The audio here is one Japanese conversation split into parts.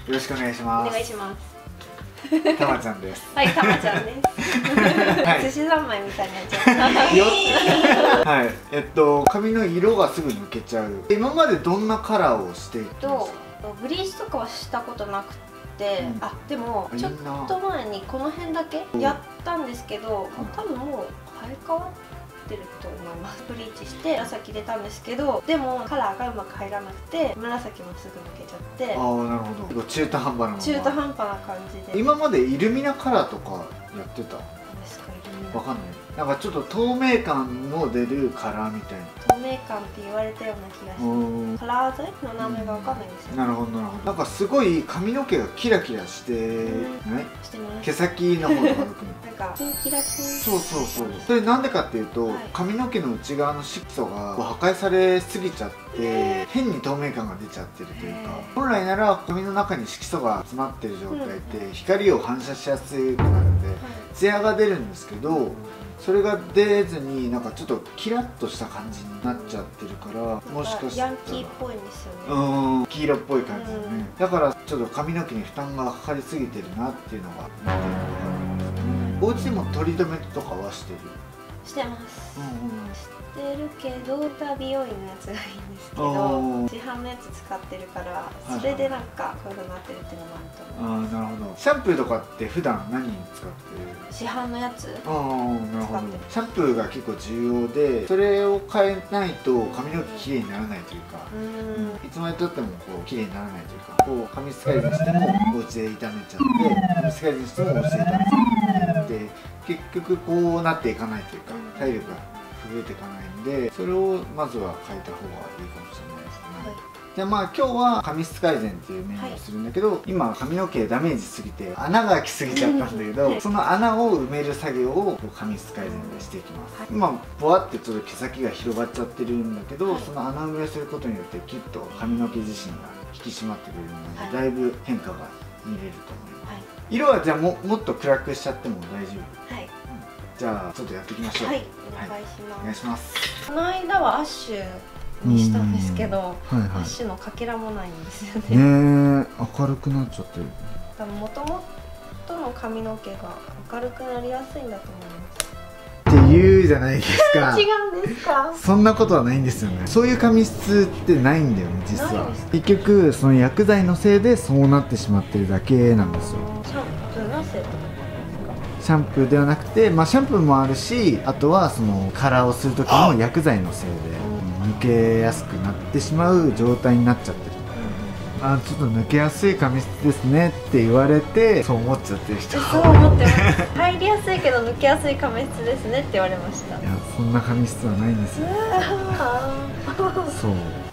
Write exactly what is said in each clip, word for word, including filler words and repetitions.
よろしくお願いします。 お願いします。 たまちゃんです。 はい、たまちゃんです。 はい、 寿司三昧みたいになっちゃった。 はい、えっと髪の色がすぐ抜けちゃう。今までどんなカラーをしていたんですか？ とブリーチとかはしたことなくて、うん、あでもちょっと前にこの辺だけやったんですけど、うん、多分もう生え変わってると思います。ブリーチして紫出たんですけど、でもカラーがうまく入らなくて紫もすぐ抜けちゃって。 ああ、なるほど。中途半端なまま。 中途半端な感じで。 今までイルミナカラーとかやってた？ ですか、イルミナ。 わかんない。なんかちょっと透明感の出るカラーみたいな。 透明感って言われたような気がして、カラー剤の名前がわかんないですよね。 なるほどなるほど。なんかすごい髪の毛がキラキラしてない？ してます。 毛先の方とか特になんかキラキラ。 そうそうそう。それなんでかっていうと、髪の毛の内側の色素が破壊されすぎちゃって変に透明感が出ちゃってるというか、本来なら髪の中に色素が詰まってる状態って光を反射しやすくなるんでツヤが出るんですけど、それが出ずになんかちょっとキラッとした感じになっちゃってるから、もしかしたらヤンキーっぽいんですよね。 うん、黄色っぽい感じでね。だからちょっと髪の毛に負担がかかりすぎてるなっていうのが見てるのがあるんですよね。お家でもトリートメントとかはしてる？ してます。うんうん、してるけど、美容院のやつがいいんですけど、市販のやつ使ってるから、それでなんかこういうふうになってるっていうのもあると思う。 ああ、なるほど。シャンプーとかって普段何に使ってる？ 市販のやつ。 ああ、なるほど。シャンプーが結構重要で、それを変えないと髪の毛きれいにならないというか、うん、いつまでとってもこうきれいにならないというか、こう髪質改善してもお家で炒めちゃって、髪質改善してもお家で炒めちゃってで、結局こうなっていかないというか、体力が増えていかないんで、それをまずは変えた方がいいかもしれないですね。はい、でまあ今日は髪質改善っていう面をするんだけど、はい、今髪の毛ダメージすぎて穴が開きすぎちゃったんだけど、はい、その穴を埋める作業を髪質改善でしていきます。はい、今ボワってちょっと毛先が広がっちゃってるんだけど、はい、その穴埋めをすることによってきっと髪の毛自身が引き締まってくれるので、はい、だいぶ変化が見れると思います。はい、色はじゃあ も, もっと暗くしちゃっても大丈夫？はい、じゃあちょっとやっていきましょう。はい、 お願いします。 お願いします。 この間はアッシュにしたんですけど、はいはい、アッシュのかけらもないんですよね。 ねえ、明るくなっちゃってる。 多分もともとの髪の毛が明るくなりやすいんだと思います。 って言うじゃないですか。 違うんですか？ そんなことはないんですよね。そういう髪質ってないんだよね、実は。結局その薬剤のせいでそうなってしまってるだけなんですよ。 シャンプーのせいとかシャンプーではなくて、まあ、シャンプーもあるし、あとはそのカラーをする時の薬剤のせいで抜けやすくなってしまう状態になっちゃってる。あ、ちょっと抜けやすい髪質ですねって言われてそう思っちゃってる人。 そう思ってます。入りやすいけど抜けやすい髪質ですねって言われました。 いや、そんな髪質はないんですよ。そう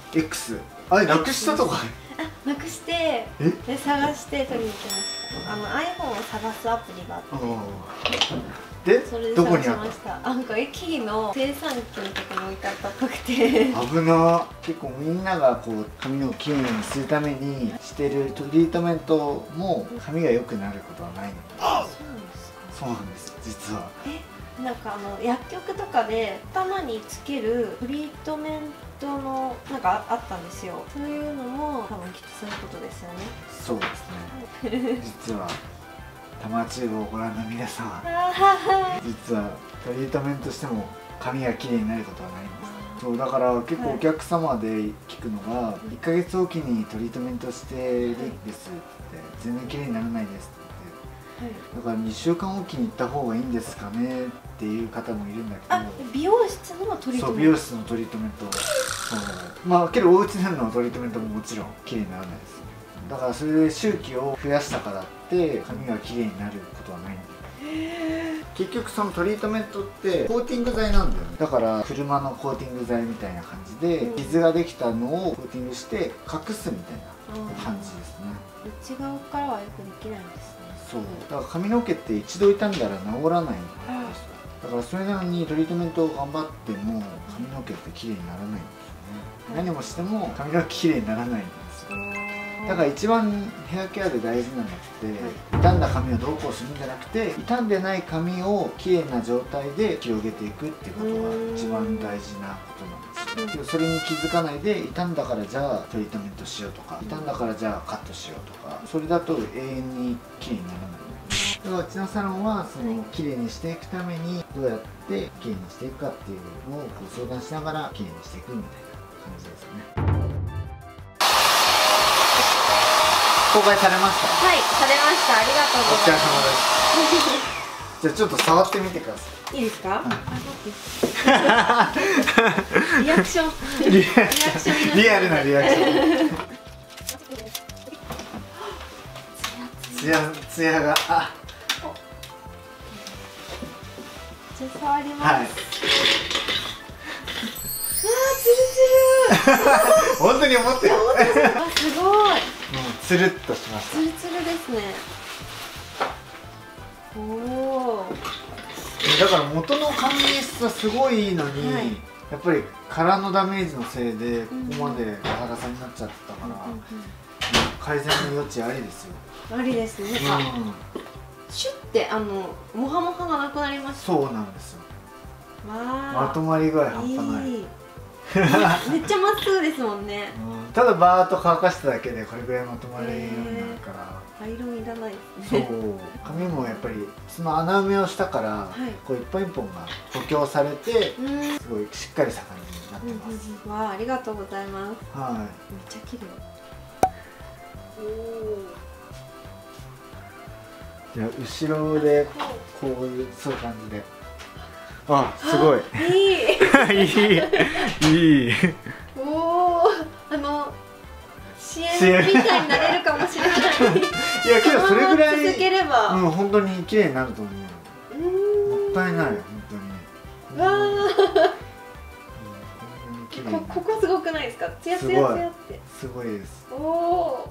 X あれなくしたとかあ、なくしてで探して取りに行きました。あの iPhone を探すアプリがあってでそれで探しました。なんか駅の生産機のところに置いてあったっぽくて危な。結構みんながこう髪をきれいにするためにしてるトリートメントも髪が良くなることはないので。 そうなんですか？ そうなんです、実は。 え、なんかあの薬局とかで頭につけるトリートメントのなんかあったんですよ。そういうのも多分きっとそういうことですよね。 そうですね。実はタマチューブをご覧の皆さん実はトリートメントしても髪がきれいになることはないんです。そうだから結構お客様で聞くのが、はい、いっかげつおきにトリートメントしてるんですって全然きれいにならないですって、はい、だからにしゅうかんおきに行った方がいいんですかねっていう方もいるんだけど。あ、 美容室のトリートメント。 そう、美容室のトリートメント。そうまあけどお家でのトリートメントももちろんきれいにならないです。だからそれで周期を増やしたからって髪がきれいになることはないんだよ。結局そのトリートメントってコーティング剤なんだよね。だから車のコーティング剤みたいな感じで傷ができたのをコーティングして隠すみたいな感じですね。 内側からはよくできないんですね。 そうだから髪の毛って一度傷んだら治らないんですよ。だからそれなのにトリートメントを頑張っても髪の毛ってきれいにならないんですよね。何をしても髪の毛きれいにならないんですよ。だから一番ヘアケアで大事なのって、はい、傷んだ髪をどうこうするんじゃなくて傷んでない髪をきれいな状態で広げていくっていうことが一番大事なことなんですよ。 うん、それに気づかないで傷んだからじゃあトリートメントしようとか、傷んだからじゃあカットしようとか、それだと永遠に綺麗にならない。だからうちのサロンはその綺麗にしていくためにどうやって綺麗にしていくかっていうのをこう相談しながら綺麗にしていくみたいな感じですよね。公開されました。 はい、されました。ありがとうございます。 お疲れ様です。じゃあちょっと触ってみてください。 いいですか？はい、リアクション。 リアクション。リアルなリアクション。ツヤツヤがあ。 じゃあ触ります。 はい。 つるつる。 本当に思ってる。 あ、すごい。 もうつるっとしました。 つるつるですね。おお。 だから元の髪質はすごいいいのに、はい、やっぱりカラーのダメージのせいでここまでガサガサになっちゃったから、うんうんうん、改善の余地ありですよ。 ありですね。うん、シュッてあのモハモハがなくなりました。 そうなんですよ。まとまり具合半端ない。いいめっちゃまっすぐですもんね。 うん、ただバーッと乾かしただけでこれぐらいまとまるようになるから。 アイロンいらないですね。そう、 髪もやっぱりその穴埋めをしたから、はい、こう一本一本が補強されて、すごいしっかりした感じになってます。 うんうん、わあ、ありがとうございます。 はい。めっちゃ綺麗。 じゃあ後ろでこういうそういう感じで。あ、すごい。 いい。 いい。いい。 おお、あの。支援みたいになれるかもしれない。 いやけどそれぐらい続ければ、 うん、本当に綺麗になると思う。もったいない本当に。わあ。ここすごくないですか？ツヤツヤツヤって。 すごいです。 おお。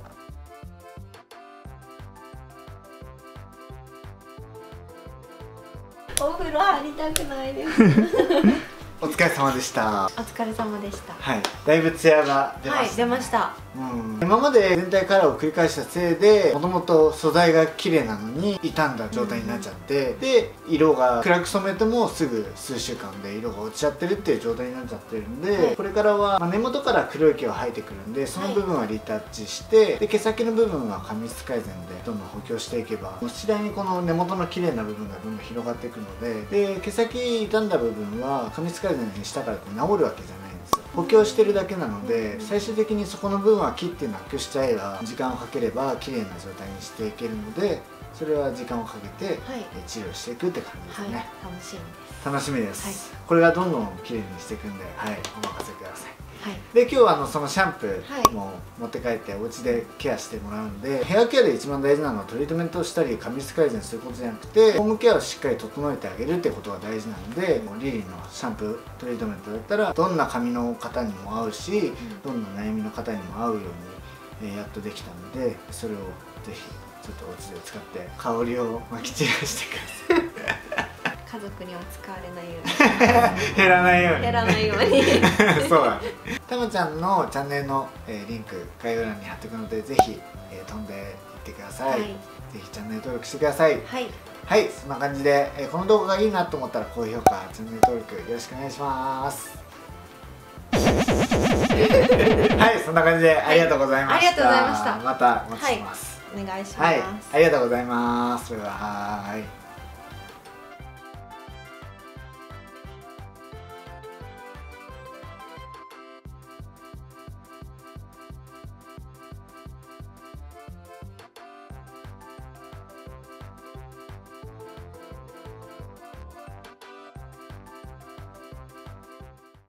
お風呂入りたくないです。 お疲れ様でした。 お疲れ様でした。 はい、だいぶツヤが出ました、ね。はい、 出ました。 うん、今まで全体カラーを繰り返したせいで、もともと素材が綺麗なのに傷んだ状態になっちゃって、うん、で色が暗く染めてもすぐ数週間で色が落ちちゃってるっていう状態になっちゃってるんで、はい、これからは、まあ、根元から黒い毛が生えてくるんで、その部分はリタッチして、はい、で毛先の部分は髪質改善でどんどん補強していけば、次第にこの根元の綺麗な部分がどんどん広がっていくので、で毛先傷んだ部分は髪質改善にしたからって治るわけじゃないんですよ。補強してるだけなので、最終的にそこの部分は切ってなくしちゃえば、時間をかければ綺麗な状態にしていけるので、それは時間をかけて治療していくって感じですね。はい、 楽しみです。 楽しみです、はい、これがどんどん綺麗にしていくんで、はい、お任せください。 はい、 で今日はあのそのシャンプーも持って帰ってお家でケアしてもらうんで、ヘアケアで一番大事なのはトリートメントをしたり髪質改善することじゃなくて、ホームケアをしっかり整えてあげるってことが大事なので、リリーのシャンプートリートメントだったらどんな髪の方にも合うし、どんな悩みの方にも合うように、えー、やっとできたので、それをぜひちょっとお家で使って香りをまき散らしてください。 家族には使われないように減らないように減らないようにそうだね。たまちゃんのチャンネルの、えー、リンク概要欄に貼っておくので、ぜひ、えー、飛んでいってください、はい、ぜひチャンネル登録してください。 はい、 はい、そんな感じで、えー、この動画がいいなと思ったら高評価、チャンネル登録よろしくお願いします。はい、そんな感じでありがとうございました。 はい、ありがとうございました。 またお待ちしてます。 はい、お願いします。 はい、ありがとうございます。バイバイ。